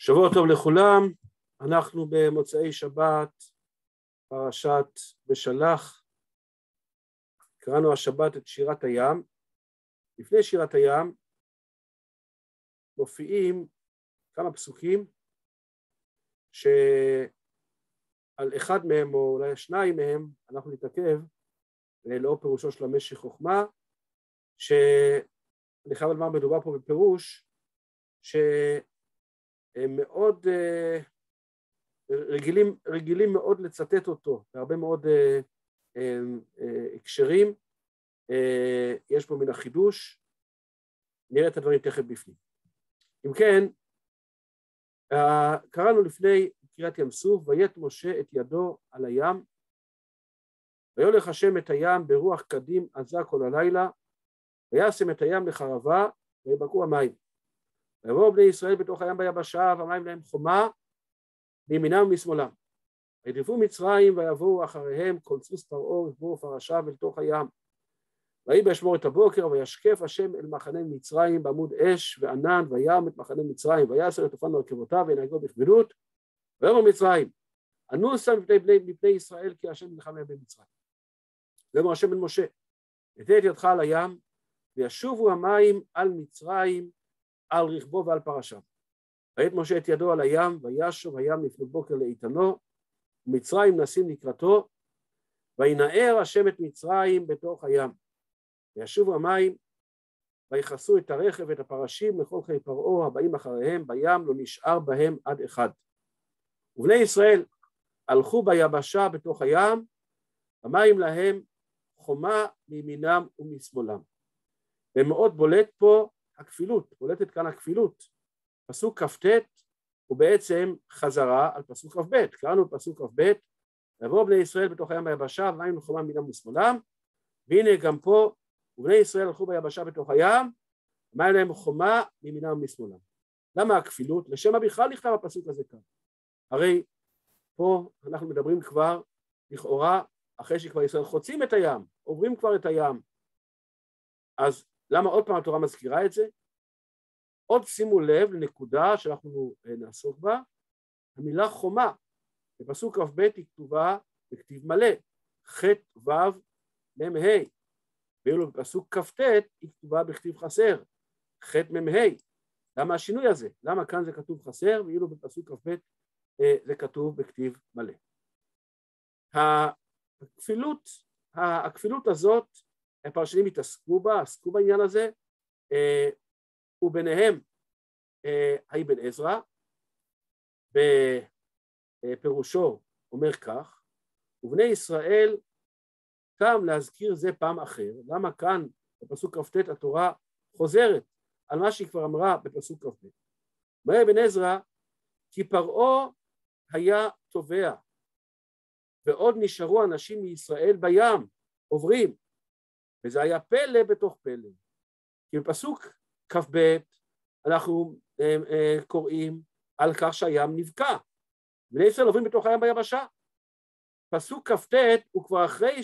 שבוע טוב לכולם, אנחנו במוצאי שבת, פרשת בשלח, קראנו השבת את שירת הים. לפני שירת הים מופיעים כמה פסוקים שעל אחד מהם או אולי שניים מהם אנחנו נתעכב לאור פירושו של המשך חוכמה, שאני חייב לומר מדובר פה בפירוש מאוד רגילים מאוד לצטט אותו בהרבה מאוד הקשרים. יש פה מן החידוש, נראה את הדברים תכף בפנים. אם כן, קראנו לפני קריאת ים סוף, ויט משה את ידו על הים, ויולך השם את הים ברוח קדים עזה כל הלילה, וישם את הים לחרבה ויבקעו המים. ויבואו בני ישראל בתוך הים ביבשה, והמים להם חומה מימינם ומשמאלם. וירדפו מצרים ויבואו אחריהם כל סוס פרעה רכבו ופרשיו אל תוך הים. ויהי באשמורת הבוקר וישקף השם אל מחנה מצרים בעמוד אש וענן, וים את מחנה מצרים ויאסר את אופן מרכבותיו וינהגו בכבדות. ויאמר מצרים אנוסה מפני ישראל כי השם נלחם להם במצרים. ויאמר השם אל משה אתן את ידך על הים וישובו המים על מצרים על רכבו ועל פרשיו. ויט משה את ידו על הים וישוב הים לפנות בוקר לאיתנו ומצרים נסים לקראתו, וינער השם את מצרים בתוך הים. וישובו המים ויכסו את הרכב ואת הפרשים לכל חיי פרעה הבאים אחריהם בים, לא נשאר בהם עד אחד. ובני ישראל הלכו ביבשה בתוך הים, המים להם חומה מימינם ומשמאלם. ומאוד בולט פה הכפילות, בולטת כאן הכפילות. פסוק כ"ט הוא בעצם חזרה על פסוק כ"ב. קראנו פסוק כ"ב, ויבואו בני ישראל בתוך הים ביבשה, והמים לחומה מימינם ושמאלם. והנה גם פה, ובני ישראל הלכו ביבשה בתוך הים, המים להם חומה מימינם ומשמאלם. למה הכפילות? לשם מה בכלל נכתב הפסוק הזה כאן? הרי פה אנחנו מדברים כבר לכאורה אחרי שכבר ישראל חוצים את הים, עוברים כבר את הים. אז למה עוד פעם התורה מזכירה את זה? עוד שימו לב לנקודה שאנחנו נעסוק בה, המילה חומה בפסוק כ"ב היא כתובה בכתיב מלא, ח' ו' מ' ה', ואילו בפסוק כ"ט היא כתובה בכתיב חסר, ח' מ' ה'. למה השינוי הזה? למה כאן זה כתוב חסר ואילו בפסוק כ"ב זה כתוב בכתיב מלא? הכפילות הזאת הפרשנים עסקו בעניין הזה, וביניהם האבן עזרא בפירושו אומר כך, ובני ישראל קם להזכיר זה פעם אחר. למה כאן בפסוק כ"ט התורה חוזרת על מה שהיא כבר אמרה בפסוק כ"ב? אומר אבן עזרא כי פרעה היה טובע ועוד נשארו אנשים מישראל בים עוברים, וזה היה פלא בתוך פלא. כי בפסוק כ"ב אנחנו קוראים על כך שהים נבקע, בני ישראל עוברים בתוך הים ביבשה. פסוק כ"ט הוא כבר אחרי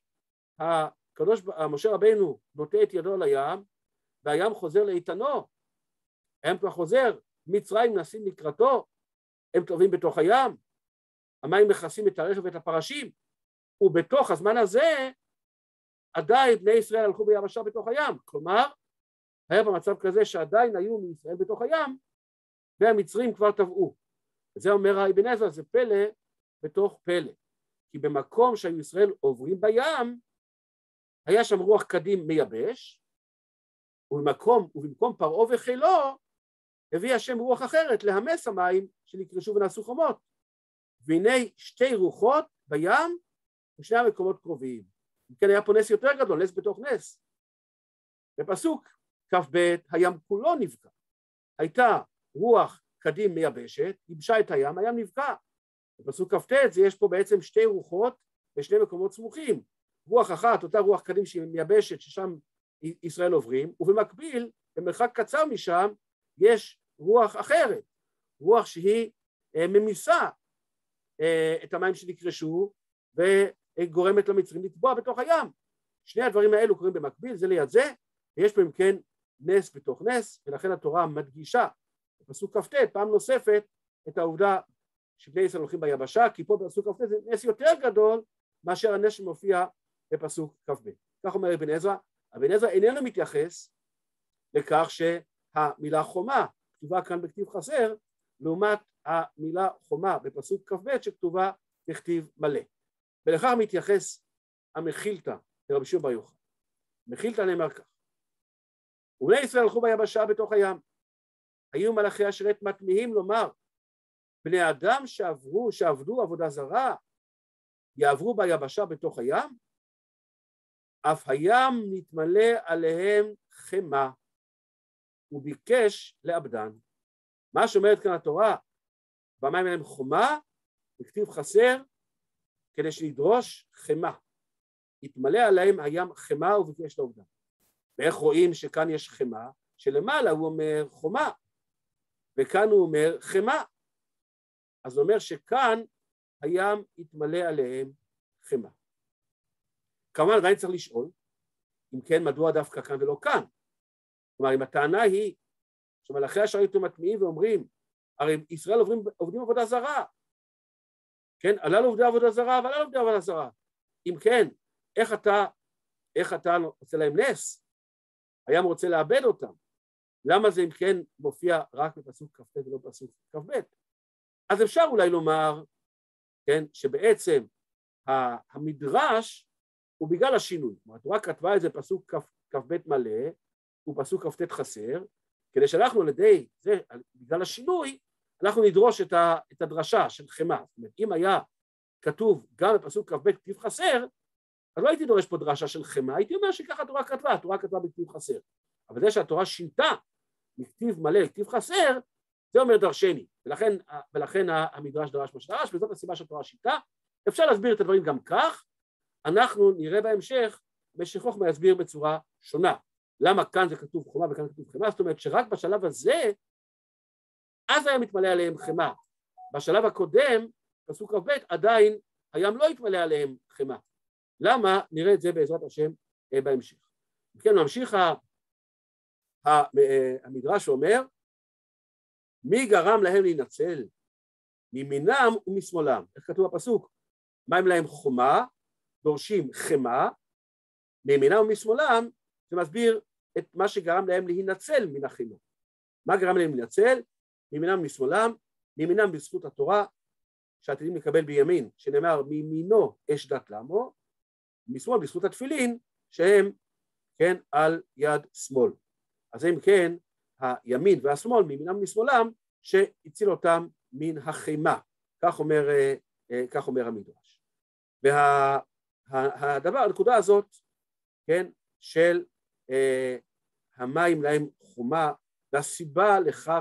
משה רבינו נוטה את ידו על הים והים חוזר לאיתנו, הים כבר חוזר, מצרים נסים לקראתו, הם טובעים בתוך הים, המים מכסים את הרכב ואת הפרשים, ובתוך הזמן הזה עדיין בני ישראל הלכו ביבשה בתוך הים. כלומר היה במצב כזה שעדיין היו מישראל בתוך הים והמצרים כבר טבעו. וזה אומר האבן עזרא, זה פלא בתוך פלא, כי במקום שהיו ישראל עוברים בים היה שם רוח קדים מייבש, ובמקום פרעה וחילו הביא השם רוח אחרת להמס המים שנקרשו ונעשו חומות. והנה שתי רוחות בים ושני המקומות קרובים. כן, היה פה נס יותר גדול, נס בתוך נס. בפסוק כ"ב הים כולו נבקע, הייתה רוח קדים מייבשת, ייבשה את הים, הים נבקע. בפסוק כ"ט יש פה בעצם שתי רוחות בשני מקומות סמוכים, רוח אחת אותה רוח קדים שהיא מייבשת ששם ישראל עוברים, ובמקביל במרחק קצר משם יש רוח אחרת, רוח שהיא ממיסה את המים שנקרשו וגורמת למצרים לטבוע בתוך הים. שני הדברים האלו קוראים במקביל, זה ליד זה, ויש פה אם כן נס בתוך נס, ולכן התורה מדגישה בפסוק כ"ט פעם נוספת את העובדה שבני ישראל הולכים ביבשה, כי פה בפסוק כ"ט זה נס יותר גדול מאשר הנס שמופיע בפסוק כ"ב. כך אומר אבן עזרא. אבן עזרא איננו מתייחס לכך שהמילה חומה כתובה כאן בכתיב חסר, לעומת המילה חומה בפסוק כ"ב שכתובה בכתיב מלא. ולכך מתייחס המחילתא לרבי שמעון בר יוחאי. מחילתא נאמר כך: ובני ישראל הלכו ביבשה בתוך הים, היו מלאכי השרת מתמיהים לומר, בני אדם שעבדו עבודה זרה יעברו ביבשה בתוך הים, אף הים נתמלא עליהם חמה וביקש לאבדן. מה שאומרת כאן התורה, במים עליהם חומה, בכתיב חסר, כדי שנדרוש חמה. יתמלא עליהם הים חמה וביקש לאבדן. ואיך רואים שכאן יש חמה? שלמעלה הוא אומר חומה, וכאן הוא אומר חמה. אז הוא אומר שכאן הים יתמלא עליהם חמה. כמובן עדיין צריך לשאול, אם כן מדוע דווקא כאן ולא כאן? כלומר אם הטענה היא שמלאכי השרת מטמיעים ואומרים, הרי ישראל עובדים עבודה זרה, כן, הללו עובדי עבודה זרה והללו עובדי עבודה זרה. אם כן, איך אתה עושה להם נס? הים רוצה לאבד אותם. למה זה אם כן מופיע רק בפסוק כ"ט ולא בפסוק כ"ב? אז אפשר אולי לומר, כן, שבעצם המדרש הוא בגלל השינוי. התורה כתבה את זה פסוק כ"ב מלא ופסוק כ"ט חסר, כדי שאנחנו על ידי זה, בגלל השינוי, אנחנו נדרוש את הדרשה של חמה. זאת אומרת, אם היה כתוב גם בפסוק כ"ב כתיב חסר, אז לא הייתי דורש פה דרשה של חמה, הייתי אומר שככה התורה כתבה, התורה כתבה בכתיב חסר. אבל זה שהתורה שינתה מכתיב מלא לכתיב חסר, זה אומר דרשני, ולכן המדרש דרש מה שדרש, וזאת הסיבה שהתורה שינתה. אפשר להסביר את הדברים גם כך, אנחנו נראה בהמשך, משך חוכמה יסביר בצורה שונה. למה כאן זה כתוב חומה וכאן כתוב חמה? זאת אומרת שרק בשלב הזה, אז היה מתמלא עליהם חמה. בשלב הקודם, פסוק כ"ב, עדיין הים לא התמלא עליהם חמה. למה? נראה את זה בעזרת השם בהמשך. כן, ממשיך המדרש אומר, מי גרם להם להינצל? מימינם ומשמאלם. איך כתוב בפסוק? מה הם להם חומה? דורשים חמה, מימינם ומשמאלם, זה מסביר את מה שגרם להם להינצל מן החמה. מה גרם להם להינצל? מימינם ומשמאלם, מימינם בזכות התורה, שעתידים לקבל בימין, שנאמר מימינו אש דת לעמו, משמאל בזכות התפילין, שהם, כן, על יד שמאל. אז אם כן, הימין והשמאל, מימינם ומשמאלם, שהציל אותם מן החמה. כך אומר המדרש. הנקודה הזאת, כן, של המים להם חומה, והסיבה לכך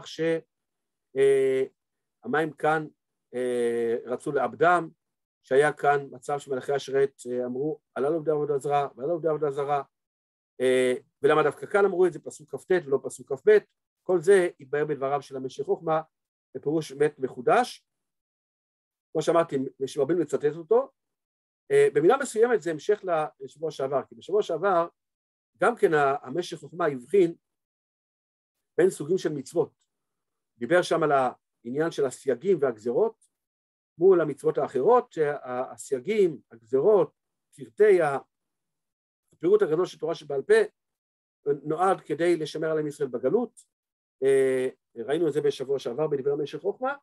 שהמים כאן רצו לאבדם, שהיה כאן מצב שמלאכי השרת אמרו, הללו עובדי עבודה זרה, והללו עובדי עבודה זרה, ולמה דווקא כאן אמרו את זה פסוק כ"ט ולא פסוק כ"ב, כל זה יתבהר בדבריו של המשך חוכמה, בפירוש באמת מחודש, כמו שאמרתי, שמרבים לצטט אותו. במילה מסוימת זה המשך לשבוע שעבר, כי בשבוע שעבר גם כן המשך חוכמה הבחין בין סוגים של מצוות, דיבר שם על העניין של הסייגים והגזרות מול המצוות האחרות, שהסייגים, הגזרות, פרטי הפירוט הגדול של תורה שבעל פה נועד כדי לשמר על עם ישראל בגלות. ראינו את זה בשבוע שעבר בדברי המשך חוכמה,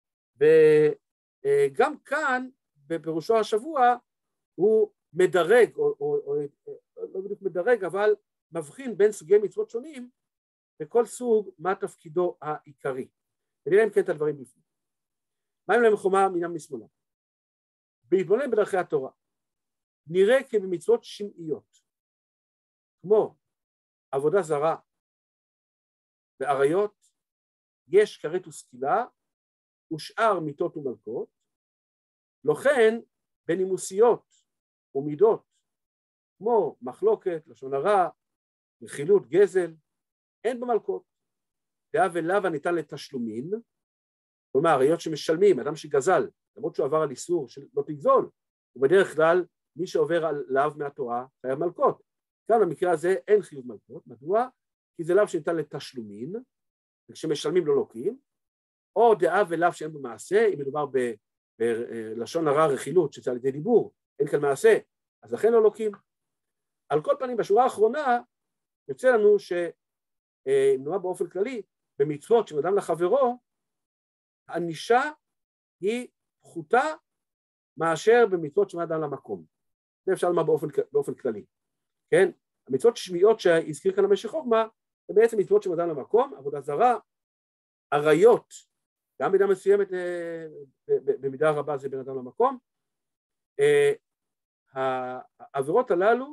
וגם כאן בפירושו השבוע הוא מדרג, או לא בדיוק מדרג, אבל מבחין בין סוגי מצוות שונים, וכל סוג מה תפקידו העיקרי. ונראה אם כן את הדברים בפנים. מים להם חומה מינם משמאלם. בהתבונן בדרכי התורה, נראה כי במצוות שמעיות, כמו עבודה זרה ועריות, יש כרת וסקילה ושאר מיתות ומלכות, לכן בנימוסיות ומידות, כמו מחלוקת, לשון הרע, רכילות, גזל, אין במלכות. דעה ולאו ניתן לתשלומין, כלומר, היות שמשלמים, אדם שגזל, למרות שהוא עבר על איסור של לא תגזול, ובדרך כלל מי שעובר על לאו מהתורה חייב מלכות. כאן במקרה הזה אין חיוב מלכות. מדוע? כי זה לאו שניתן לתשלומין, וכשמשלמים לא לוקים, או דעה ולאו שאין במעשה, אם מדובר בלשון הרע רכילות שזה על ידי דיבור, אין כאן מעשה, אז לכן לא לוקים. על כל פנים בשורה האחרונה יוצא לנו שנאמר באופן כללי, במצוות של אדם לחברו, הענישה היא פחותה מאשר במצוות של אדם למקום. זה אפשר לומר באופן כללי. כן? המצוות שמיעות שהזכיר כאן המשך חוכמה, זה בעצם מצוות של אדם למקום, עבודה זרה, עריות, גם במידה מסוימת, במידה רבה זה בין אדם למקום. העבירות הללו,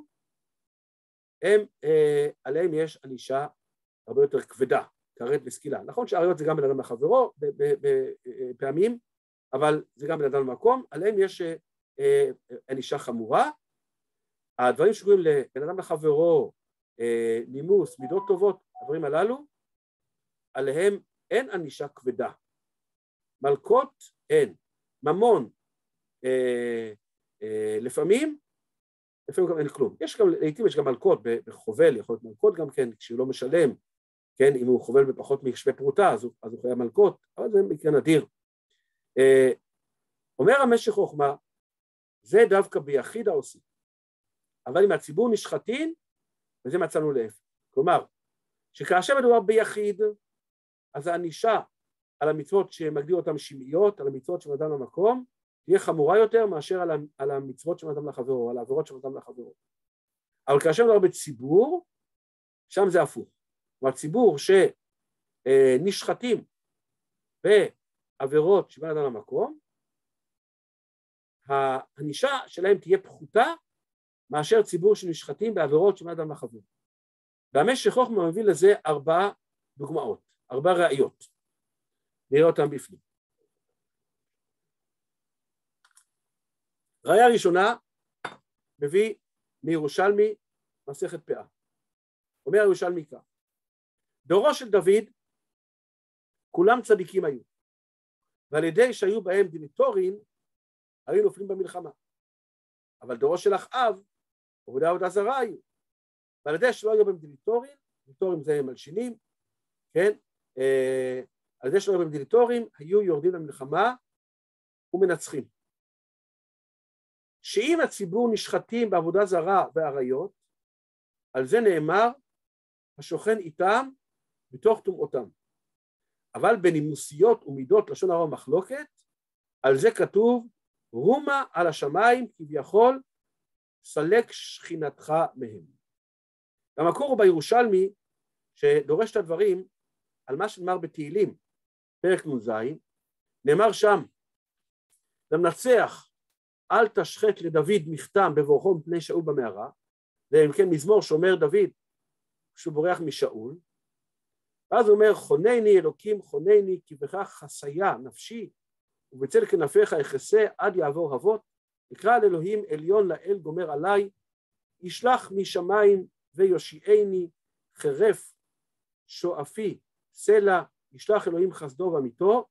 עליהם יש ענישה הרבה יותר כבדה, כרת וסקילה. נכון שעריות זה גם בין אדם לחברו בפעמים, אבל זה גם בין אדם למקום, עליהם יש ענישה חמורה. הדברים שקוראים לבין אדם לחברו, נימוס, מידות טובות, הדברים הללו, עליהם אין ענישה כבדה. מלכות אין, ממון לפעמים גם אין כלום. לעתים יש גם מלכות בחובל, יכול להיות מלכות גם כן, כשהוא לא משלם, כן, אם הוא חובל בפחות משווה פרוטה, אז הוא חייב מלכות, אבל זה מקרה נדיר. אומר המשך חוכמה, זה דווקא ביחיד העושים, אבל אם הציבור נשחטין, וזה מצאנו להפך. כלומר, שכאשר מדובר ביחיד, אז הענישה על המצוות שמגדיר אותם שמעיות, על המצוות של אדם למקום, תהיה חמורה יותר מאשר על המצוות של אדם לחברו, על העבירות של אדם לחברו. אבל כאשר מדובר בציבור, שם זה הפוך. כלומר, ציבור שנשחטים בעבירות של אדם למקום, הענישה שלהם תהיה פחותה מאשר ציבור שנשחטים בעבירות של אדם לחברו. והמשך חוכמה מביא לזה 4 דוגמאות, 4 ראיות. נראה אותם בפנים. ראיה ראשונה מביא מירושלמי מסכת פאה. אומר ירושלמי כך, דורו של דוד כולם צדיקים היו, ועל ידי שהיו בהם דיליטורין היו נופלים במלחמה. אבל דורו של אחאב עבודה זרה היו, ועל ידי שלא היו בהם דיליטורין, דיליטורים זה מלשינים, כן, על ידי שלא היו בהם דיליטורים היו יורדים למלחמה ומנצחים. שאם הציבור נשחטים בעבודה זרה ועריות, על זה נאמר השוכן איתם בתוך טומאותם. אבל בנימוסיות ומידות לשון הרע מחלוקת, על זה כתוב רומה על השמיים כביכול סלק שכינתך מהם. המקור הוא בירושלמי שדורש את הדברים על מה שנאמר בתהילים, פרק נ"ז, נאמר שם למנצח אל תשחט לדוד מכתם בבורחו מפני שאול במערה, זה אם כן מזמור שאומר דוד כשהוא בורח משאול, ואז הוא אומר חונני אלוקים חונני כי בכך חסיה נפשי ובצל כנפיך אחסה עד יעבור אבות, יקרא על אלוהים עליון לאל גומר עליי, ישלח משמיים ויושיעני חרף שואפי סלע, ישלח אלוהים חסדו ואמיתו.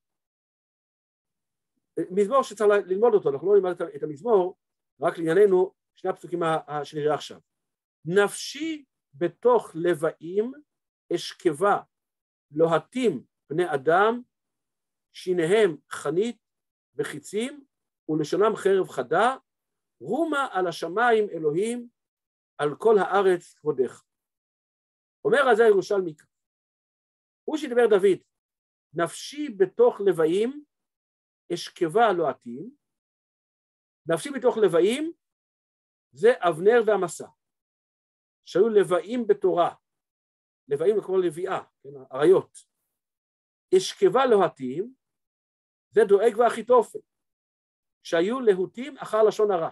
מזמור שצריך ללמוד אותו, אנחנו לא נלמד את המזמור, רק לענייננו שני הפסוקים שנראה עכשיו. נפשי בתוך לבאים אשכבה לוהטים בני אדם, שיניהם חנית וחיצים ולשונם חרב חדה, רומה על השמיים אלוהים, על כל הארץ כבודך. אומר על זה ירושלמי, הוא שדיבר דוד, נפשי בתוך לבאים אשכבה לוהטים, נפשי בתוך לבאים זה אבנר והמסע, שהיו לבאים בתורה, לבאים כמו לביאה, כן, עריות. אשכבה לוהטים זה דואג ואחיתופל, שהיו להוטים אחר לשון הרע.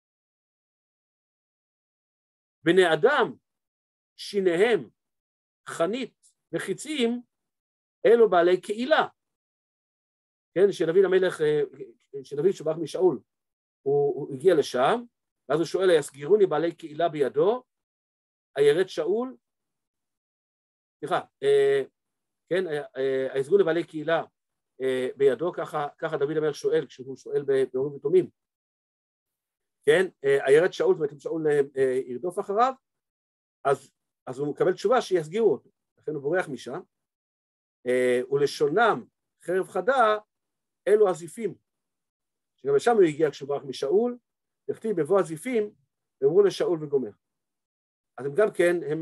בני אדם שיניהם חנית וחיצים אלו בעלי קהילה, כן, שדוד המלך, שדוד שבח משאול, הוא הגיע לשם, ואז הוא שואל, יסגירוני בעלי קהילה בידו, הירד שאול, סליחה, כן, היסגרו לבעלי קהילה בידו, ככה דוד המלך שואל, כשהוא שואל באורים ותומים, כן, הירד שאול, זאת אומרת, אם שאול ירדוף אחריו, אז הוא מקבל תשובה שיסגירו אותו, לכן הוא בורח משם, ולשונם חרב חדה, אלו הזיפים, שגם לשם הוא הגיע כשהוא ברח משאול, הכתיב בבוא הזיפים, ואמרו לשאול וגומר. אז הם גם כן, הם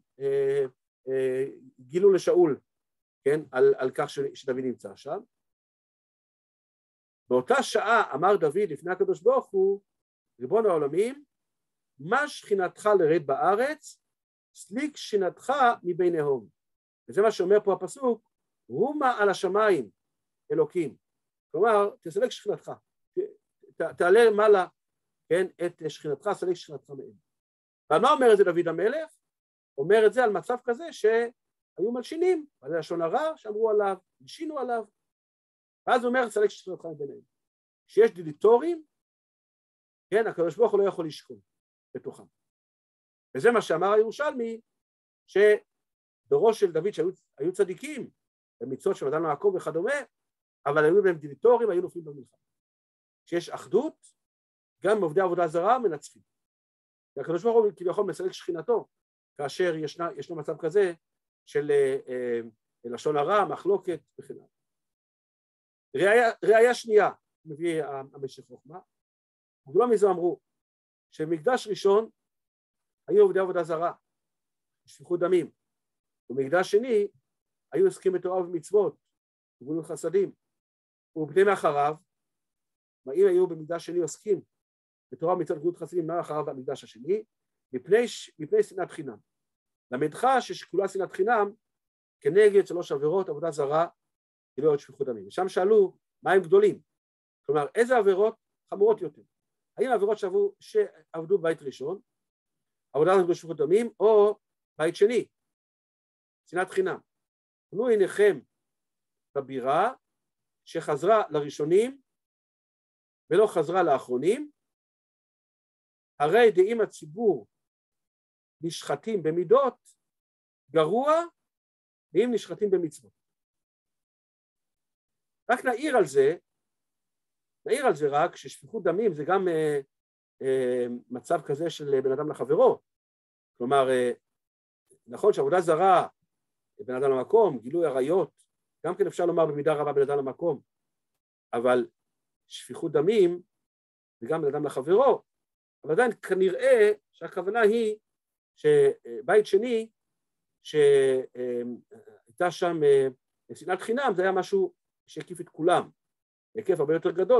גילו לשאול, כן, על כך שדוד נמצא שם. באותה שעה אמר דוד לפני הקדוש ברוך הוא, ריבון העולמים, מה שכינתך לרד בארץ, סליק שכינתך מביניהם. וזה מה שאומר פה הפסוק, רומה על השמיים, אלוקים. כלומר, תסלק שכינתך, תעלה מעלה, כן, את שכינתך, סלק שכינתך מהם. ועל מה אומר את זה דוד המלך? אומר את זה על מצב כזה שהיו מלשינים, על לשון הרע שאמרו עליו, הלשינו עליו, ואז הוא אומר, סלק שכינתך מביניהם. כשיש דיליטורים, כן, הקדוש ברוך הוא לא יכול לשכון בתוכם. וזה מה שאמר הירושלמי, שדורו של דוד שהיו צדיקים, במצוות של נתן לעקוב וכדומה, אבל היו בהם דיליטורים, היו נופלים במלחמה. כשיש אחדות, גם עובדי עבודה זרה מנצחים. והקדוש ברוך הוא כביכול מסלק שכינתו, כאשר ישנו מצב כזה של לשון הרע, מחלוקת וכן הלאה. ראיה שנייה, מביא המשך חוכמה, גדולה מזו אמרו, שבמקדש ראשון היו עובדי עבודה זרה, שפיכות דמים, ובמקדש שני היו עוסקים בתורה ומצוות, וגמילות חסדים, ובני מאחריו, אם היו במקדש שני עוסקים בתורה ומצוות וגמילות חסדים, מה אחריו במקדש השני, מפני שנאת חינם. למדך ששכולה שנאת חינם כנגד 3 עבירות עבודה זרה, גילוי שפיכות דמים. ושם שאלו מה הם גדולים, כלומר איזה עבירות חמורות יותר, האם העבירות שעבדו בבית ראשון, עבודה בשפיכות דמים, או בית שני, שנאת חינם. תנו עיניכם בבירה שחזרה לראשונים ולא חזרה לאחרונים, הרי דעים הציבור נשחטים במידות גרוע, ואם נשחטים במצוות. רק נעיר על זה רק ששפיכות דמים זה גם מצב כזה של בן אדם לחברו. כלומר, נכון שעבודה זרה, בן אדם למקום, גילוי עריות, גם כן אפשר לומר במידה רבה בן אדם למקום, אבל שפיכות דמים זה גם בן אדם לחברו, אבל עדיין כנראה שהכוונה היא שבית שני שהייתה שם שנאת חינם, זה היה משהו שהקיף את כולם, היקף הרבה יותר גדול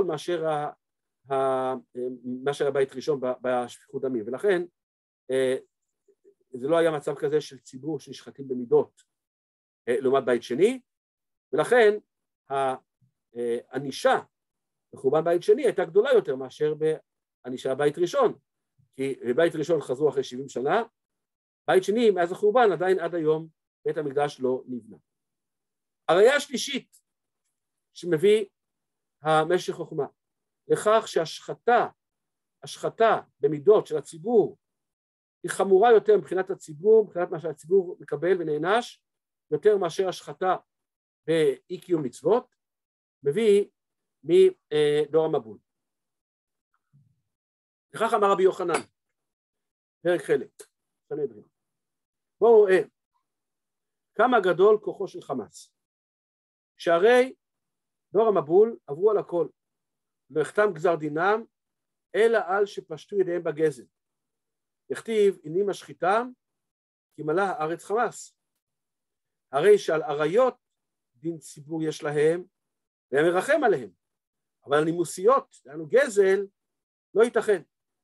מאשר הבית ראשון בשפיכות דמים, ולכן זה לא היה מצב כזה של ציבור שנשחטים במידות לעומת בית שני, ולכן הענישה בחורבן בית שני הייתה גדולה יותר מאשר בענישה בבית ראשון, כי בבית ראשון חזרו אחרי 70 שנה, בית שני מאז החורבן עדיין עד היום בית המקדש לא נבנה. הראיה השלישית שמביא המשך חוכמה, לכך שהשחתה במידות של הציבור היא חמורה יותר מבחינת הציבור, מבחינת מה שהציבור מקבל ונענש, יותר מאשר השחתה באי קיום מצוות, מביא מדור המבול. לכך אמר רבי יוחנן, פרק חלק, סנהדרין. בואו רואה כמה גדול כוחו של חמאס, שהרי דור המבול עברו על הכל, לא החתם גזר דינם, אלא על שפשטו ידיהם בגזל. הכתיב, הנה משחיתם, כי מלאה הארץ חמאס. הרי שעל עריות דין ציבור יש להם, והם מרחם עליהם. אבל נימוסיות, לנו גזל, לא ייתכן.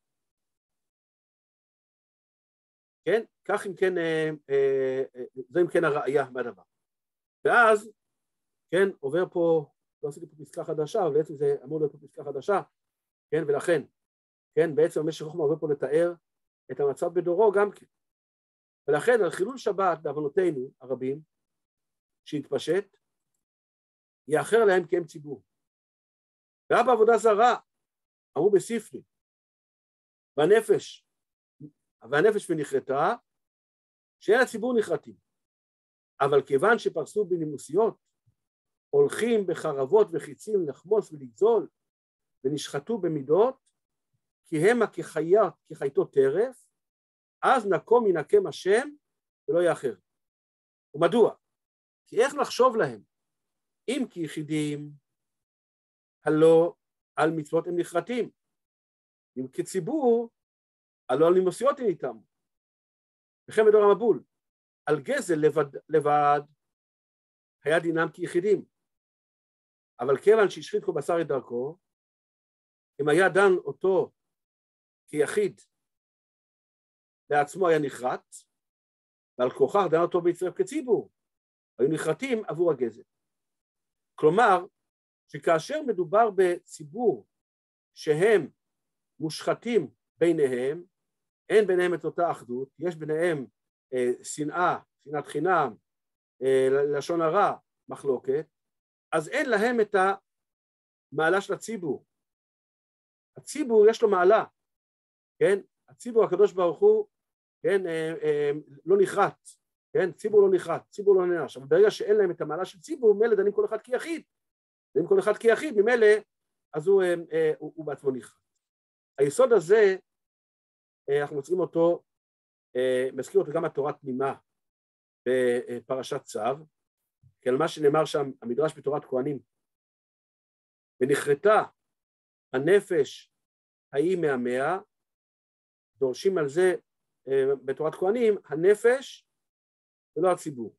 כן? כך אם כן, זו אם כן הראייה מהדבר. ואז, כן, עובר פה, לא עשיתי פה פסקה חדשה, אבל בעצם זה אמור להיות פה פסקה חדשה, כן, ולכן, כן, בעצם המשך חוכמה עובר פה לתאר את המצב בדורו גם כן. ולכן על חילול שבת בעוונותינו הרבים, שהתפשט, יאחר להם כי הם ציבור. והיה בעבודה זרה, אמרו בספרי, והנפש ונחרטה, שאין הציבור נחרטים. אבל כיוון שפרסו בנימוסיות, הולכים בחרבות וחיצים לחמוס ולגזול, ונשחטו במידות, כי המה כחייתו טרף, אז נקום ינקם השם ולא יאחר. ומדוע? כי איך לחשוב להם? אם כיחידים, הלא על מצוות הם נחרטים. אם כציבור, הלא על נימוסיות הם איתם. וכן בדור המבול, על גזל לבד היה דינם כיחידים. אבל כיוון שהשחית כל בשר את דרכו, אם היה דן אותו כיחיד, לעצמו היה נחרט, ועל כוכך דן אותו ביצרף כציבור, היו נחרטים עבור הגזל. כלומר, שכאשר מדובר בציבור שהם מושחתים ביניהם, אין ביניהם את אותה אחדות, יש ביניהם שנאה, שנאת חינם, לשון הרע, מחלוקת, אז אין להם את המעלה של הציבור. הציבור יש לו מעלה, כן? הציבור הקדוש ברוך הוא, כן, לא נחרט, כן? ציבור לא נחרט, ציבור לא נענש, אבל ברגע שאין להם את המעלה של ציבור, ממילא דנים כל אחד כיחיד, דנים כל אחד כיחיד, ממילא אז הוא בעצמו נחרט. היסוד הזה, אנחנו מוצאים אותו, מזכיר אותו גם התורה תמימה בפרשת צו, כי על מה שנאמר שם, המדרש בתורת כהנים, ונחרטה הנפש ההיא מהמאה, דורשים על זה בתורת כהנים, הנפש ולא הציבור.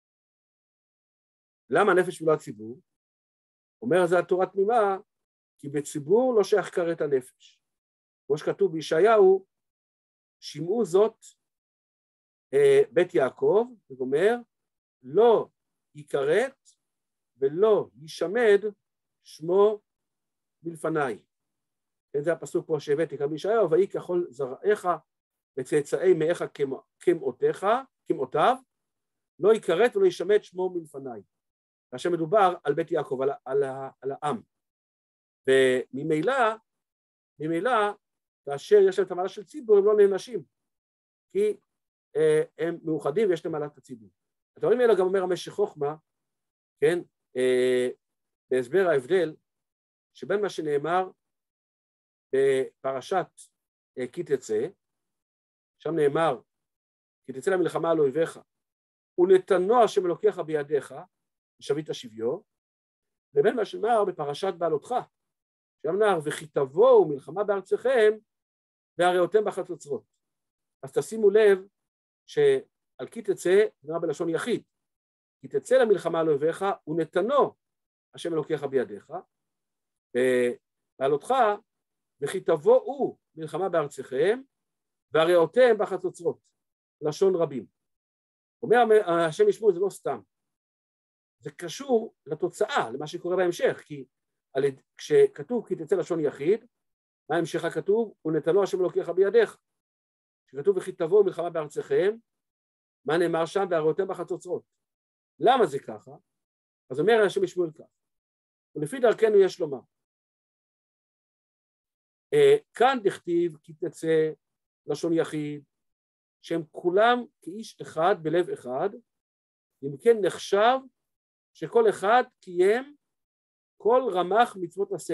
למה הנפש ולא הציבור? אומר זה התורה תמימה, כי בציבור לא שייך כרת הנפש. כמו שכתוב בישעיהו, שמעו זאת בית יעקב, זאת אומרת, לא יכרת ולא ישמד שמו מלפניי. זה הפסוק פה שהבאתי כאן בישעיהו, ויהי ככל זרעיך וצאצאי מאיך כמותיו, לא יכרת ולא ישמד שמו מלפניי. כאשר מדובר על בית יעקב, על העם. וממילא, כאשר יש להם את המעלה של ציבור, הם לא נענשים, כי הם מאוחדים ויש להם מעלת הציבור. הדברים האלה גם אומר המשך חוכמה, כן, בהסבר ההבדל, שבין מה שנאמר בפרשת כי תצא, שם נאמר, כי תצא למלחמה על אויביך, ונתנו השם אלוקיך בידיך, ושבית שביו, לבין מה שנאמר בפרשת בעלותך, שם נאמר, וכי תבואו מלחמה בארצכם, והראותם בחצוצרות. אז תשימו לב, שעל כי תצא, נאמר בלשון יחיד, כי תצא למלחמה על אויביך, ונתנו השם אלוקיך בידיך, ובעלותך, וכי תבואו מלחמה בארצכם, והראותם בחצוצרות, לשון רבים. אומר השם ישמעו, זה לא סתם. זה קשור לתוצאה, למה שקורה בהמשך, כי כשכתוב כי תצא לשון יחיד, מה ההמשך הכתוב? ונתנו השם אלוקיך בידיך. כשכתוב וכי תבואו מלחמה בארצכם, מה נאמר שם? והראותם בחצוצרות. למה זה ככה? אז אומר השם ישמעו כך. ולפי דרכנו יש לומר, כאן דכתיב כי תצא לשון יחיד, שהם כולם כאיש אחד בלב אחד, אם כן נחשב שכל אחד קיים כל רמ"ח מצוות עשה.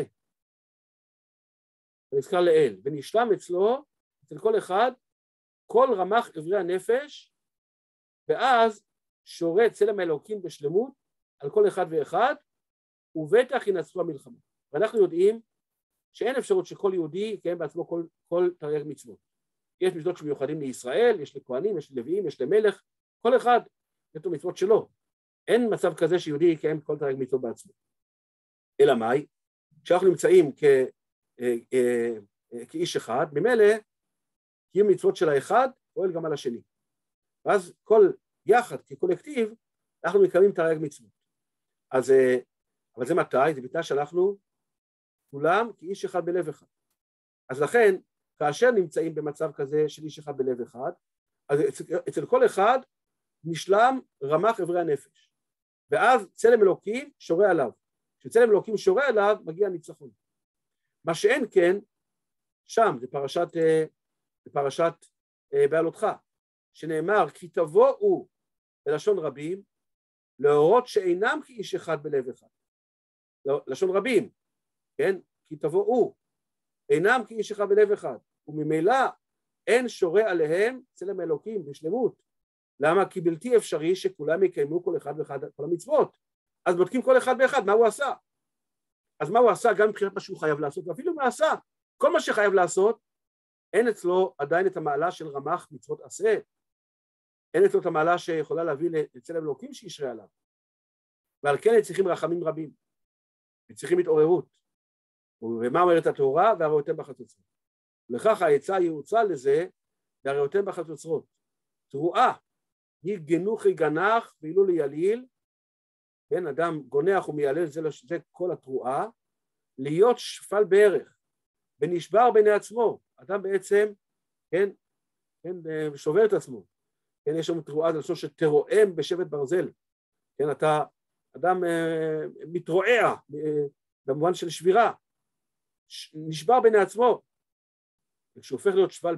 נזכר לאל, ונשלם אצלו, אצל כל אחד, כל רמ"ח איברי הנפש, ואז שורה צלם האלוקים בשלמות על כל אחד ואחד, ובטח ינצחו המלחמה. ואנחנו יודעים שאין אפשרות שכל יהודי יקיים בעצמו כל תרי"ג מצוות. יש מצוות שמיוחדים לישראל, יש לכהנים, יש ללוויים, יש למלך, כל אחד יש לו מצוות שלו. אין מצב כזה שיהודי יקיים כל תרי"ג מצוות בעצמו. אלא מאי? כשאנחנו נמצאים כאיש אחד, ממילא קיום מצוות של האחד פועל גם על השני. ואז כל יחד כקולקטיב אנחנו מקיימים תרי"ג מצוות. אבל זה מתי? זה בתנאי שאנחנו כולם כאיש אחד בלב אחד. אז לכן, כאשר נמצאים במצב כזה של איש אחד בלב אחד, אז אצל כל אחד נשלם רמ"ח איברי הנפש. ואז צלם אלוקים שורה עליו. כשצלם אלוקים שורה עליו, מגיע ניצחון. מה שאין כן, שם, זה פרשת בעלותך, שנאמר, כי תבואו בלשון רבים, להורות שאינם כאיש אחד בלב אחד. לשון רבים, כן? כי תבואו, אינם כאיש אחד בלב אחד, וממילא אין שורה עליהם צלם אלוקים בשלמות, למה? כי בלתי אפשרי שכולם יקיימו כל אחד ואחד כל המצוות. אז בודקים כל אחד ואחד מה הוא עשה. אז מה הוא עשה גם מבחינת מה שהוא חייב לעשות, ואפילו מה עשה. כל מה שחייב לעשות, אין אצלו עדיין את המעלה של רמ"ח מצוות עשה, אין אצלו את המעלה שיכולה להביא לצלם אלוקים שישרה עליו. ועל כן צריכים רחמים רבים, וצריכים התעוררות. ומה אומרת התורה? והראותם בחצוצרות. לכך העצה יעוצה לזה, והראותם בחצוצרות. תרועה היא גנוחי גנח ואילו ליליל, כן, אדם גונח ומיילל, זה כל התרועה, להיות שפל בערך, ונשבר בעיני עצמו, אדם בעצם, כן, שובר את עצמו, כן, יש שם תרועה, זה לשון שתרועם בשבט ברזל, כן, אתה אדם מתרועע, במובן של שבירה, נשבר בעיני עצמו, וכשהוא הופך להיות שפל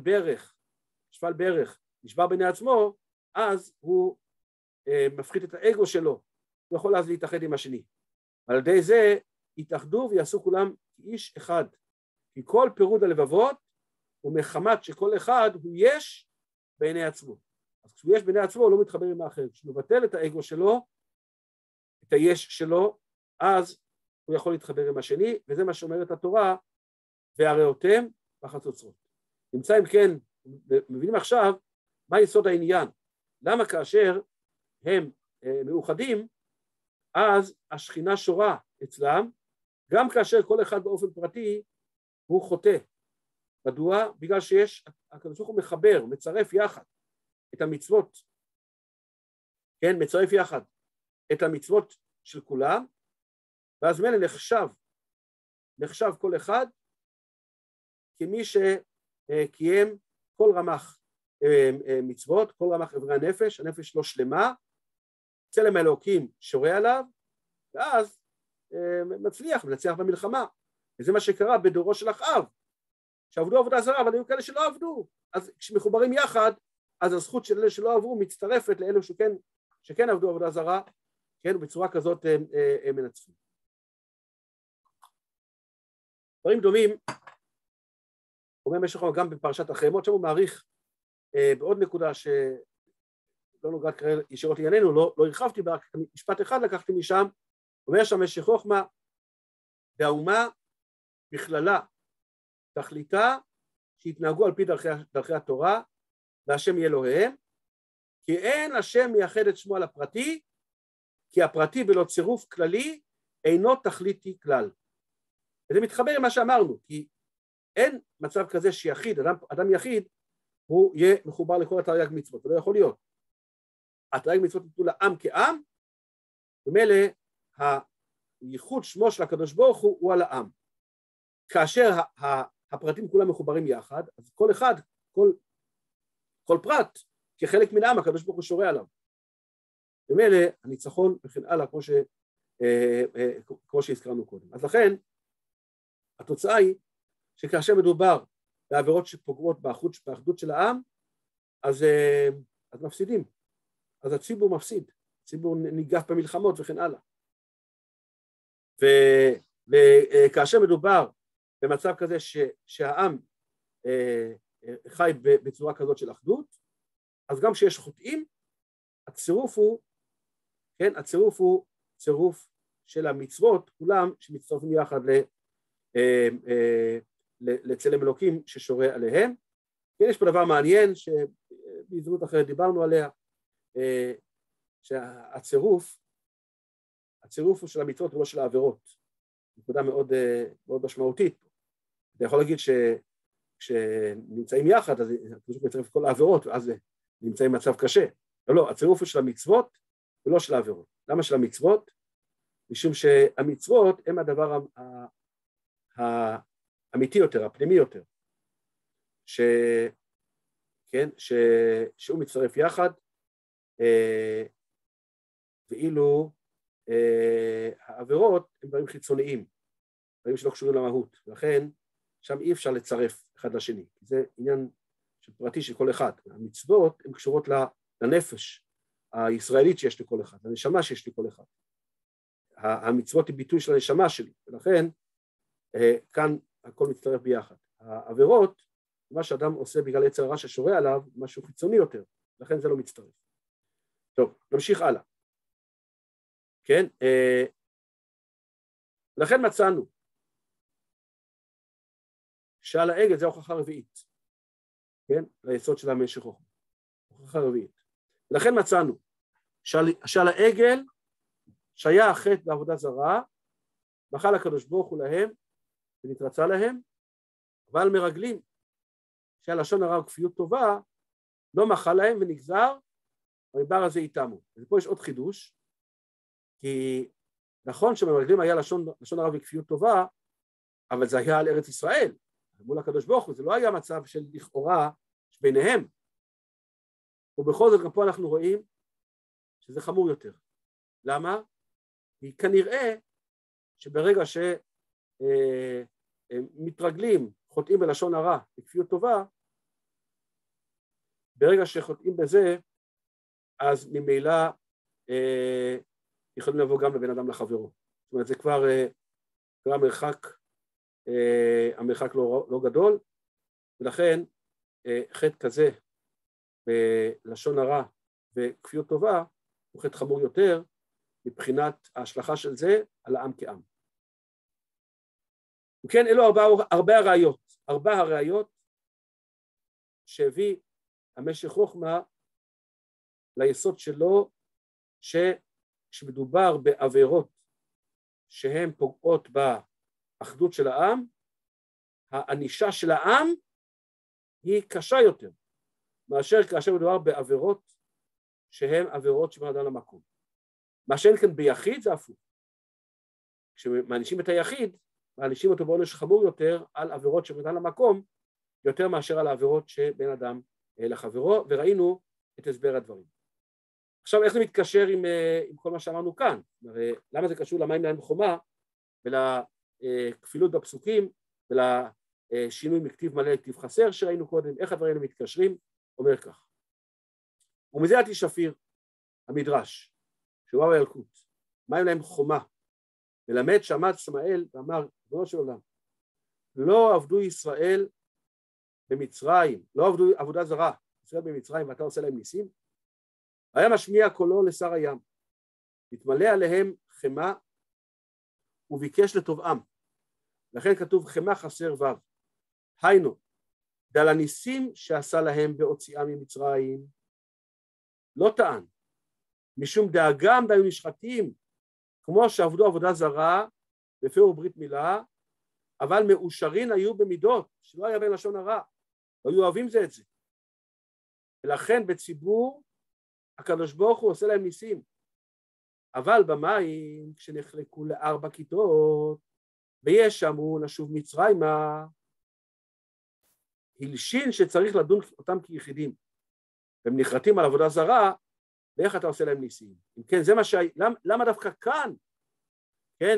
בערך, נשבר בעיני עצמו, אז הוא מפחית את האגו שלו, הוא יכול אז להתאחד עם השני. על ידי זה יתאחדו ויעשו כולם איש אחד, כי כל פירוד הלבבות הוא מחמת שכל אחד הוא יש בעיני עצמו. אז כשהוא יש בעיני עצמו הוא לא מתחבר עם האחר, כשהוא מבטל את האגו שלו, את היש שלו, אז הוא יכול להתחבר עם השני, וזה מה שאומרת התורה, והראותם בחצוצרות. נמצא אם כן, מבינים עכשיו מה יסוד העניין, למה כאשר הם מאוחדים, אז השכינה שורה אצלם, גם כאשר כל אחד באופן פרטי הוא חוטא. מדוע? בגלל שיש, הקדוש ברוך הוא מחבר, מצרף יחד את המצוות, כן, מצרף יחד את המצוות של כולם, ואז מילא נחשב כל אחד כמי שקיים כל רמ"ח מצוות, כל רמ"ח איברי הנפש, הנפש לא שלמה, צלם האלוקים שורה עליו, ואז מנצח במלחמה. וזה מה שקרה בדורו של אחאב, שעבדו עבודה זרה, אבל היו כאלה שלא עבדו, אז כשמחוברים יחד, אז הזכות של אלה שלא עברו מצטרפת לאלו שכן עבדו עבודה זרה, כן, ובצורה כזאת הם מנצחים. דברים דומים, אומר משך גם בפרשת החרמות, שם הוא מעריך בעוד נקודה שלא נוגעת כרגע ישירות לענייננו, לא הרחבתי בה, משפט אחד לקחתי משם, אומר שם משך חוכמה, והאומה בכללה תכליתה שהתנהגו על פי דרכי התורה, והשם יהיה אלוהיהם, כי אין השם מייחד את שמו על הפרטי, כי הפרטי בלא צירוף כללי אינו תכליתי כלל. וזה מתחבר עם מה שאמרנו, כי אין מצב כזה שיחיד, אדם יחיד, הוא יהיה מחובר לכל התרי"ג מצוות, זה לא יכול להיות. התרי"ג מצוות ניתנו לעם כעם, ומילא הייחוד שמו של הקדוש ברוך הוא על העם. כאשר הפרטים כולם מחוברים יחד, אז כל אחד, כל פרט, כחלק מן העם, הקדוש ברוך הוא שורה עליו. ומילא הניצחון וכן הלאה, כמו שהזכרנו קודם. אז לכן, התוצאה היא שכאשר מדובר בעבירות שפוגעות באחדות של העם, אז מפסידים. אז הציבור מפסיד, הציבור ניגף במלחמות וכן הלאה. וכאשר מדובר במצב כזה שהעם חי בצורה כזאת של אחדות, אז גם כשיש חוטאים, הצירוף הוא צירוף של המצוות, כולם שמצטרפים יחד לצלם אלוקים ששורה עליהם. יש פה דבר מעניין שבהזדמנות אחרת דיברנו עליה, שהצירוף הוא של המצוות ולא של העבירות. נקודה מאוד משמעותית. אתה יכול להגיד שכשנמצאים יחד, אז פשוט מצרף את כל העבירות, ואז נמצאים במצב קשה. לא, הצירוף הוא של המצוות ולא של העבירות. למה של המצוות? משום שהמצוות הם הדבר האמיתי יותר, הפנימי יותר, שהוא מצטרף יחד, ואילו העבירות הם דברים חיצוניים, דברים שלא קשורים למהות, ולכן שם אי אפשר לצרף אחד לשני, זה עניין של פרטי של כל אחד. המצוות הן קשורות לנפש הישראלית שיש לכל אחד, לנשמה שיש לכל אחד. המצוות היא ביטוי של הנשמה שלי, ולכן כאן הכל מצטרף ביחד. העבירות, מה שאדם עושה בגלל יצר הרע ששורה עליו, משהו חיצוני יותר, לכן זה לא מצטרף. טוב, נמשיך הלאה. כן, לכן מצאנו שעל העגל, זה הוכחה רביעית, כן, ליסוד של המשך חוכמה, הוכחה רביעית. לכן מצאנו שעל העגל שהיה החטא בעבודה זרה, מחל הקדוש ברוך הוא להם ונתרצה להם, אבל מרגלים שהלשון הרע וכפיות טובה לא מחל להם ונגזר המדבר הזה איתמו. ופה יש עוד חידוש, כי נכון שבמרגלים היה לשון הרע וכפיות טובה, אבל זה היה על ארץ ישראל, מול הקדוש ברוך הוא, זה לא היה מצב של לכאורה ביניהם. ובכל זאת גם פה אנחנו רואים שזה חמור יותר. למה? כי כנראה שברגע שמתרגלים, חוטאים בלשון הרע, בכפיות טובה, ברגע שחוטאים בזה, אז ממילא יכולים לבוא גם לבן אדם לחברו. זאת אומרת, זה כבר המרחק לא גדול, ולכן חטא כזה בלשון הרע וכפיות טובה, הוא חטא חמור יותר, מבחינת ההשלכה של זה על העם כעם. וכן, אלו ארבע הראיות שהביא המשך חוכמה ליסוד שלו, שכשמדובר בעבירות שהן פוגעות באחדות של העם, הענישה של העם היא קשה יותר, מאשר כאשר מדובר בעבירות שהן עבירות שמנהל למקום. מה שאין כאן ביחיד זה הפוך. כשמענישים את היחיד, מענישים אותו בעונש חמור יותר על עבירות שמנהל למקום, יותר מאשר על העבירות שבין אדם לחברו, וראינו את הסבר הדברים. עכשיו, איך זה מתקשר עם כל מה שאמרנו כאן? למה זה קשור למים להם חומה, ולכפילות בפסוקים, ולשינוי מכתיב מלא לכתיב חסר שראינו קודם, איך הדברים האלה מתקשרים? אומר כך. ומזה עתי שפיר, המדרש, שהוא הילקוט, מים להם חומה, מלמד שעמד שמואל ואמר, ריבונו של עולם, לא עבדו ישראל במצרים, לא עבדו עבודה זרה, ישראל במצרים ואתה עושה להם ניסים, היה משמיע קולו לשר הים, התמלא עליהם חמה וביקש לטובעם, לכן כתוב חמה חסר וו, היינו, דל הניסים שעשה להם בהוציאם ממצרים, לא טען, משום דאגם והיו נשחטים, כמו שעבדו עבודה זרה, בפרו ברית מילה, אבל מאושרים היו במידות, שלא היה בין לשון הרע, היו אוהבים זה את זה. ולכן בציבור, הקדוש ברוך הוא עושה להם ניסים. אבל במים, כשנחלקו ל4 כיתות, ויש אמרו נשוב מצרימה, הלשין שצריך לדון אותם כיחידים, והם נחרטים על עבודה זרה, ואיך אתה עושה להם ניסים? אם כן, זה מה למה דווקא כאן, כן,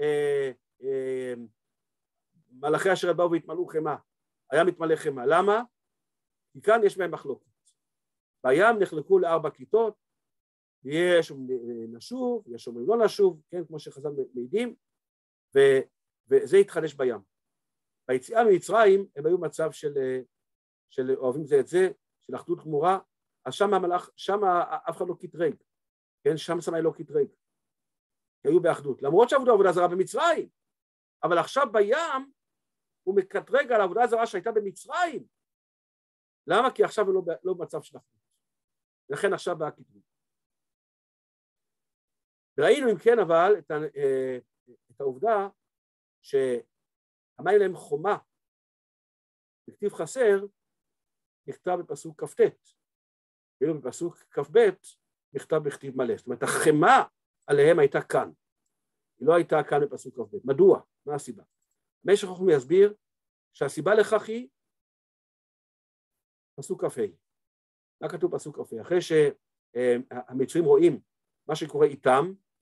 מלאכי אשר באו והתמלאו חמה, היה מתמלא חמה, למה? כי כאן יש בהם מחלוקת. בים נחלקו ל4 כיתות, יש נשוב, יש אומרים לא נשוב, כן, כמו שחז"ל מעידים, וזה התחדש בים. ביציאה ממצרים הם היו מצב של אוהבים זה את זה, של אחדות גמורה, אז שם אף אחד לא קטרג, כן, שם שמאי לא קטרג, היו באחדות, למרות שעבדו עבודה זרה במצרים, אבל עכשיו בים הוא מקטרג על העבודה הזרה שהייתה במצרים. למה? כי עכשיו הוא לא במצב של אחדות, לכן עכשיו בא הקטרוג. ראינו אם כן אבל את העובדה שהמים להם חומה בכתיב חסר נכתב בפסוק כ"ט, ואילו בפסוק כ"ב נכתב בכתיב מלא. זאת אומרת, החמה עליהם הייתה כאן, היא לא הייתה כאן בפסוק כ"ב. מדוע? מה הסיבה? המשך חוכמה יסביר שהסיבה לכך היא פסוק כ"ה. מה כתוב פסוק כ"ה? אחרי שהמצרים רואים מה שקורה איתם,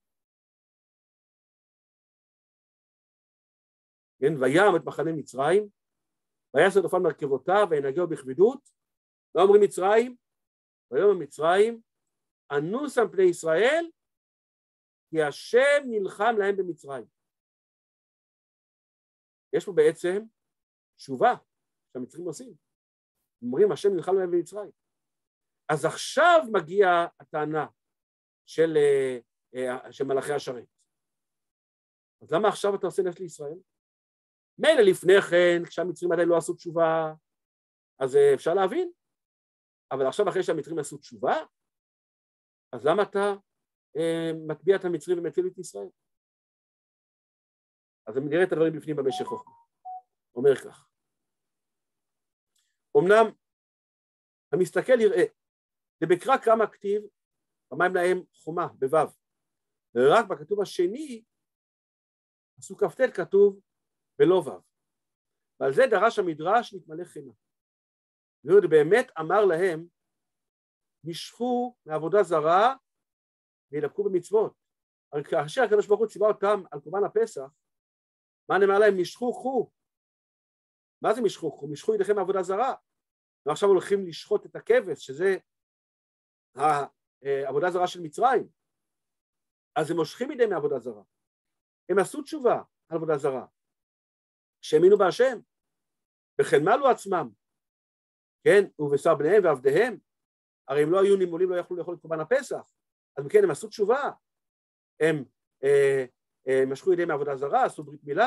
כן, וים את מחנה מצרים, ויעשה דופן מרכבותיו וינהגהו בכבדות, לא אומרים מצרים, ויאמר מצרים, אנוס על פני ישראל, כי השם נלחם להם במצרים. יש פה בעצם תשובה שהמצרים עושים. אומרים, השם נלחם להם במצרים. אז עכשיו מגיעה הטענה של מלאכי השרת. אז למה עכשיו אתה עושה נס לישראל? מילא לפני כן, כשהמצרים עדיין לא עשו תשובה, אז אפשר להבין, אבל עכשיו אחרי שהמצרים עשו תשובה, אז למה אתה מטביע את המצרים ומציל את ישראל? אז נראה את הדברים בפנים במשך חוכמה. אומר כך, אמנם המסתכל יראה, דבקרא קמא כתיב, פעמיים להם חומה, בוו, ורק בכתוב השני, פסוק כ"ט כתוב בלא וו, ועל זה דרש המדרש להתמלא חמא. ויהוד באמת אמר להם, נשכו מעבודה זרה וילקחו במצוות. הרי כאשר הקדוש ברוך הוא ציווה אותם על קורבן הפסח, מה נאמר להם? נשכו קחו. מה זה משכו קחו? משכו ידיכם מעבודה זרה. ועכשיו הולכים לשחוט את הכבש, שזה העבודה זרה של מצרים. אז הם מושכים ידיהם מעבודה זרה. הם עשו תשובה על עבודה זרה. שהאמינו בהשם. וכן מלו עצמם. כן, ובשר בניהם ועבדיהם. הרי הם לא היו נימולים, לא יכלו לאכול את קורבן הפסח. אז כן, הם עשו תשובה. הם משכו ידיהם מעבודה זרה, עשו ברית מילה.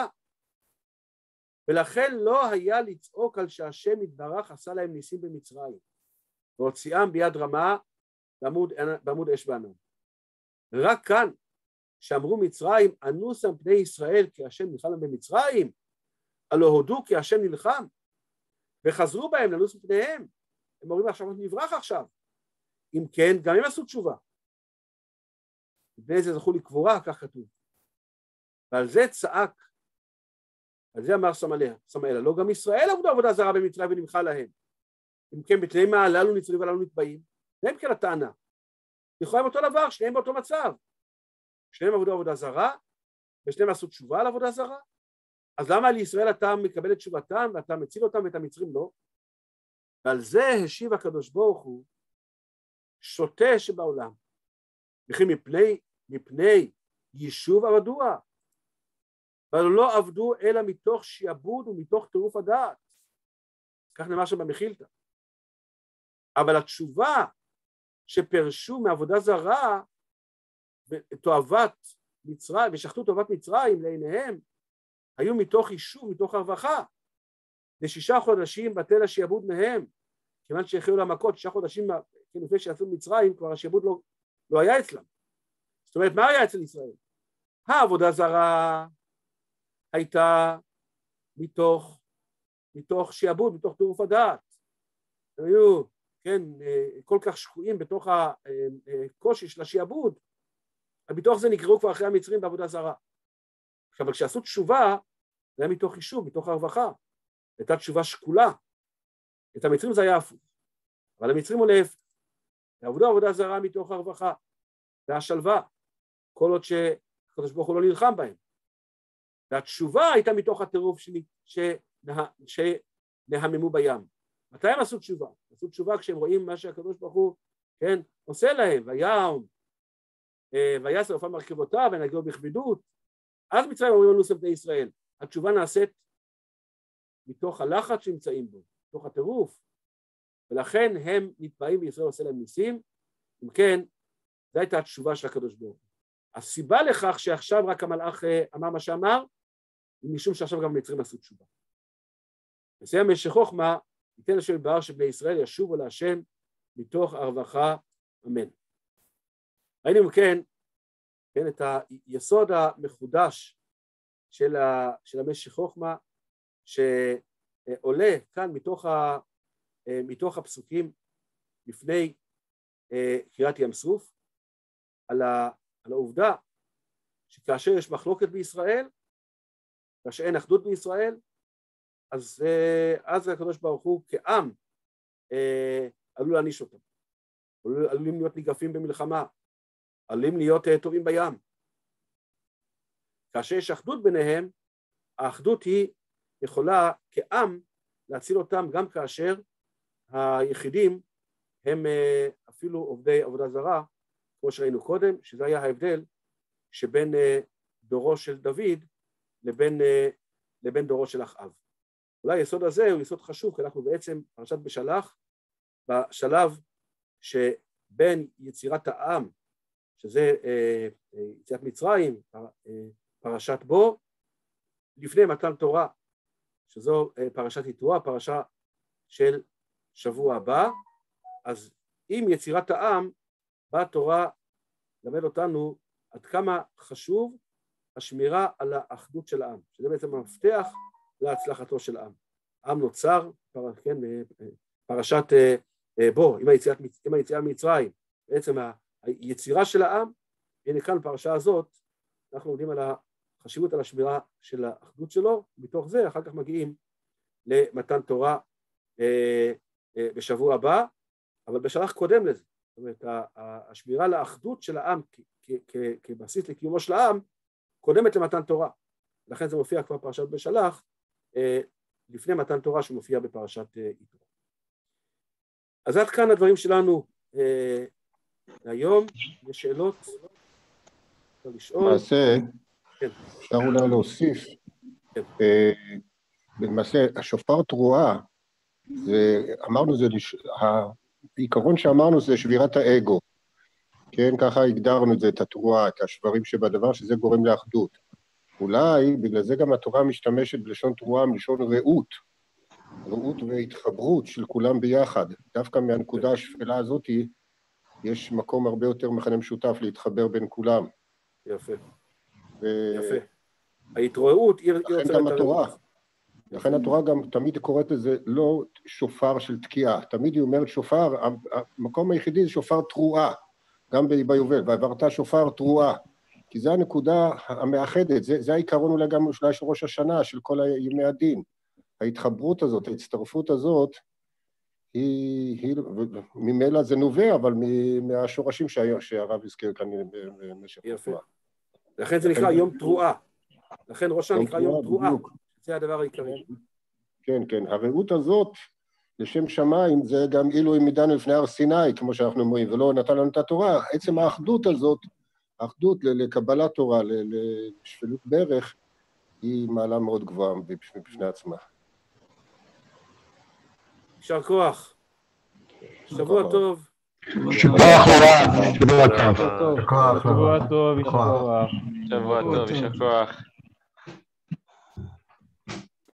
ולכן לא היה לצעוק על שהשם יתברך עשה להם ניסים במצרים, והוציאם ביד רמה בעמוד אש וענן. רק כאן, שאמרו מצרים, אנוסם פני ישראל כי השם נלחם להם במצרים, הלא הודו כי השם נלחם, וחזרו בהם לנוס מפניהם. הם אומרים עכשיו, נברח עכשיו. אם כן, גם הם עשו תשובה. בני זה זכו לקבורה, כך כתוב. ועל זה צעק, על זה אמר סמאלה, לא גם ישראל עבדו עבודה זרה במצרים ונמחה להם. אם כן, בתנאים מה הללו ניצולים והללו נתבעים, זה הם כן הטענה. יכולים אותו דבר, שניהם באותו מצב. שניהם עבדו עבודה זרה, ושניהם עשו תשובה על עבודה זרה. אז למה לישראל אתה מקבל את תשובתם, ואתה מציל אותם ואת המצרים לא? ועל זה השיב הקדוש ברוך הוא, שוטה שבעולם. וכי מפני יישוב עבדוה, אבל לא עבדו אלא מתוך שיעבוד ומתוך טירוף הדעת. כך נאמר שם במחילתא. אבל התשובה שפרשו מעבודה זרה ותועבת מצרים ושחטו תועבת מצרים לעיניהם, היו מתוך יישוב, מתוך הרווחה. ל6 חודשים בטל השיעבוד מהם, כיוון שהחילו למכות 6 חודשים לפני שיצאו מצרים, כבר השיעבוד לא היה אצלם. זאת אומרת, מה היה אצל ישראל? העבודה זרה הייתה מתוך שיעבוד, מתוך טירוף הדעת. הם היו, כן, כל כך שקועים בתוך הקושי של השיעבוד, ומתוך זה נקראו כבר אחרי המצרים בעבודה זרה. עכשיו, כשעשו תשובה, זה היה מתוך יישוב, מתוך הרווחה. הייתה תשובה שקולה. את המצרים זה היה הפוך. אבל המצרים הוא להפך. עבודה זרה מתוך הרווחה. והשלווה, כל עוד שהקדוש ברוך הוא לא נלחם בהם. והתשובה הייתה מתוך הטירוף שנהממו בים. מתי הם עשו תשובה? עשו תשובה כשהם רואים מה שהקדוש ברוך הוא, כן, עושה להם, ויעש רפא מרכבותיו ונהגהו בכבדות. אז מצרים אומרים לנו בני ישראל, התשובה נעשית מתוך הלחץ שנמצאים בו, מתוך הטירוף, ולכן הם נתבעים וישראל עושה להם ניסים. אם כן, זו הייתה התשובה של הקדוש ברוך הוא. הסיבה לכך שעכשיו רק המלאך אמר מה שאמר, משום שעכשיו גם המצרים עשו תשובה. וסיים משך חוכמה, ייתן השם יתברך שבני ישראל ישובו להשם מתוך הרווחה, אמן. ראינו כן את היסוד המחודש של המשך חוכמה, שעולה כאן מתוך הפסוקים לפני קריאת ים סוף, על העובדה שכאשר יש מחלוקת בישראל, כאשר אין אחדות בישראל, אז הקדוש ברוך הוא כעם עלול להעניש אותם, עלולים להיות ניגפים במלחמה, עלולים להיות טובים בים. כאשר יש אחדות ביניהם, האחדות היא יכולה כעם להציל אותם גם כאשר היחידים הם אפילו עובדי עבודה זרה, כמו שראינו קודם, שזה היה ההבדל שבין דורו של דוד לבין דורו של אחאב. אולי היסוד הזה הוא יסוד חשוב, כי אנחנו בעצם פרשת בשלח, בשלב שבין יצירת העם שזה יציאת מצרים, פרשת בו, לפני מתן תורה, שזו פרשת יתרו, הפרשה של שבוע הבא. אז עם יצירת העם, באה התורה למד אותנו עד כמה חשוב השמירה על האחדות של העם, שזה בעצם המפתח להצלחתו של העם. העם נוצר, כן, פרשת בו, עם היציאה ממצרים, בעצם היצירה של העם, הנה כאן בפרשה הזאת, אנחנו לומדים על החשיבות על השמירה של האחדות שלו, מתוך זה אחר כך מגיעים למתן תורה בשבוע הבא, אבל בשלח קודם לזה, זאת אומרת, השמירה לאחדות של העם כבסיס לקיומו של העם, קודמת למתן תורה, לכן זה מופיע כבר פרשת בשלח, לפני מתן תורה שמופיע בפרשת יתרו. אז עד כאן הדברים שלנו היום. יש שאלות? אפשר לשאול? למעשה, כן. אפשר אולי להוסיף, כן. למעשה השופר תרועה, אמרנו, העיקרון שאמרנו זה שבירת האגו, כן, ככה הגדרנו את זה, את התרועה, את השברים שבדבר, שזה גורם לאחדות. אולי בגלל זה גם התורה משתמשת בלשון תרועה, מלשון רעות והתחברות של כולם ביחד. דווקא מהנקודה השפלה הזאת יש מקום הרבה יותר מכנה משותף להתחבר בין כולם. יפה. יפה. ההתרועעות היא יוצרת את הרעות. לכן התורה גם תמיד קוראת לזה לא שופר של תקיעה, תמיד היא אומרת שופר, המקום היחידי זה שופר תרועה, גם ביובל, ועברת שופר תרועה, כי זה הנקודה המאחדת, זה העיקרון אולי גם של ראש השנה, של כל ימי הדין. ההתחברות הזאת, ההצטרפות הזאת, ממילא זה נובע, אבל מהשורשים שהרב הזכיר כאן במשך התורה. לכן זה נקרא יום תרועה, לכן ראש השנה נקרא יום תרועה, זה הדבר העיקרי. כן, כן, הרעות הזאת, לשם שמיים, זה גם אילו העמידנו לפני הר סיני, כמו שאנחנו אומרים, ולא נתן לנו את התורה, עצם האחדות הזאת, האחדות לקבלת תורה, לשפלות ברך, היא מעלה מאוד גבוהה בפני עצמה. יישר כוח. שבוע טוב. שבוע טוב, יישר כוח. שבוע טוב, יישר כוח.